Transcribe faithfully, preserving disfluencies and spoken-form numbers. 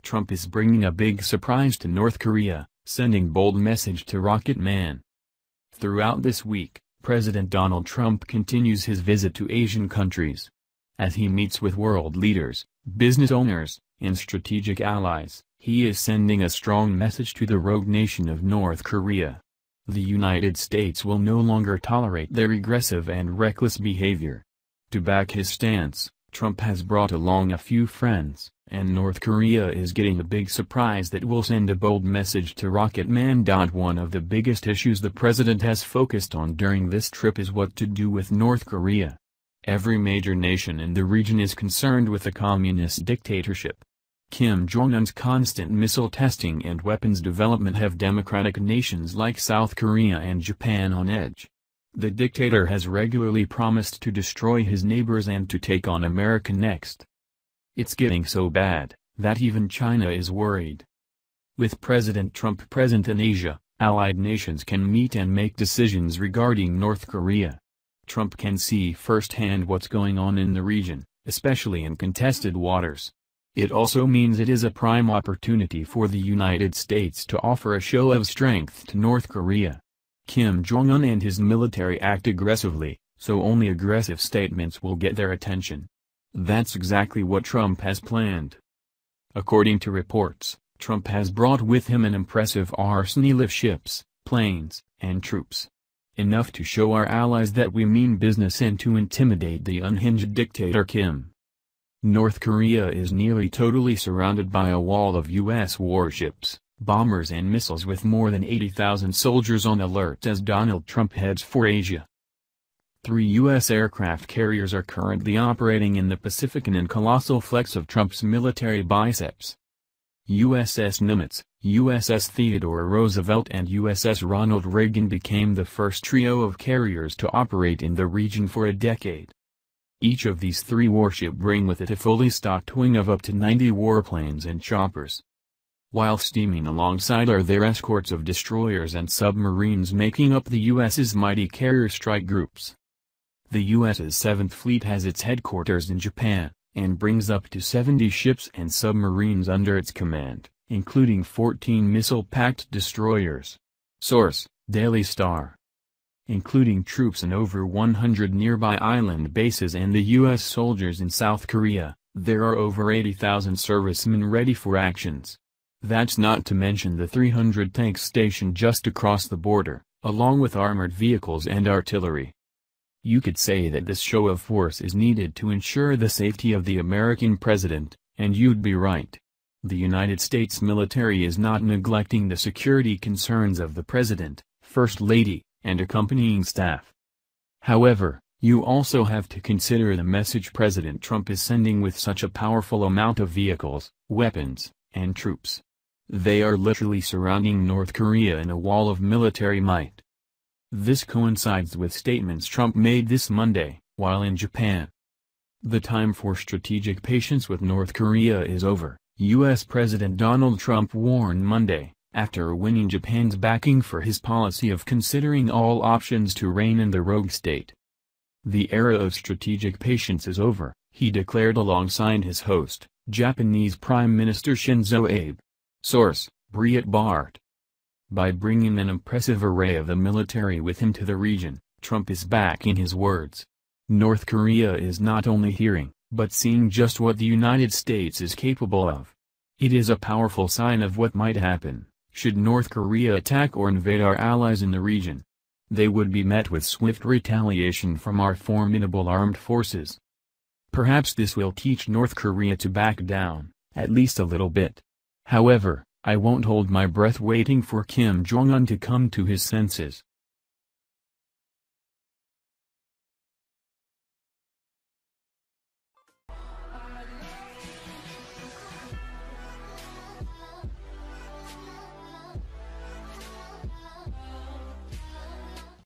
Trump is bringing a big surprise to North Korea, sending bold message to Rocket Man. Throughout this week, President Donald Trump continues his visit to Asian countries. As he meets with world leaders, business owners, and strategic allies, he is sending a strong message to the rogue nation of North Korea. The United States will no longer tolerate their aggressive and reckless behavior. To back his stance, Trump has brought along a few friends, and North Korea is getting a big surprise that will send a bold message to Rocket Man. One of the biggest issues the president has focused on during this trip is what to do with North Korea. Every major nation in the region is concerned with the communist dictatorship. Kim Jong-un's constant missile testing and weapons development have democratic nations like South Korea and Japan on edge. The dictator has regularly promised to destroy his neighbors and to take on America next. It's getting so bad, that even China is worried. With President Trump present in Asia, allied nations can meet and make decisions regarding North Korea. Trump can see firsthand what's going on in the region, especially in contested waters. It also means it is a prime opportunity for the United States to offer a show of strength to North Korea. Kim Jong-un and his military act aggressively, so only aggressive statements will get their attention. That's exactly what Trump has planned. According to reports, Trump has brought with him an impressive arsenal of ships, planes, and troops. Enough to show our allies that we mean business and to intimidate the unhinged dictator Kim. North Korea is nearly totally surrounded by a wall of U S warships, bombers and missiles with more than eighty thousand soldiers on alert as Donald Trump heads for Asia. Three U S aircraft carriers are currently operating in the Pacific in colossal flex of Trump's military biceps. U S S Nimitz, U S S Theodore Roosevelt and U S S Ronald Reagan became the first trio of carriers to operate in the region for a decade. Each of these three warships bring with it a fully stocked wing of up to ninety warplanes and choppers. While steaming alongside are their escorts of destroyers and submarines making up the U S's mighty carrier strike groups. The U S's seventh Fleet has its headquarters in Japan, and brings up to seventy ships and submarines under its command, including fourteen missile-packed destroyers. Source: Daily Star. Including troops in over one hundred nearby island bases and the U S soldiers in South Korea, there are over eighty thousand servicemen ready for actions. That's not to mention the three hundred tanks stationed just across the border, along with armored vehicles and artillery. You could say that this show of force is needed to ensure the safety of the American president, and you'd be right. The United States military is not neglecting the security concerns of the president, First Lady, and accompanying staff. However, you also have to consider the message President Trump is sending with such a powerful amount of vehicles, weapons, and troops. They are literally surrounding North Korea in a wall of military might. This coincides with statements Trump made this Monday, while in Japan. The time for strategic patience with North Korea is over, U S President Donald Trump warned Monday, after winning Japan's backing for his policy of considering all options to reign in the rogue state. The era of strategic patience is over, he declared alongside his host, Japanese Prime Minister Shinzo Abe. Source: Breitbart. By bringing an impressive array of the military with him to the region, Trump is backing his words. North Korea is not only hearing, but seeing just what the United States is capable of. It is a powerful sign of what might happen should North Korea attack or invade our allies in the region. They would be met with swift retaliation from our formidable armed forces. Perhaps this will teach North Korea to back down, at least a little bit. However, I won't hold my breath waiting for Kim Jong-un to come to his senses.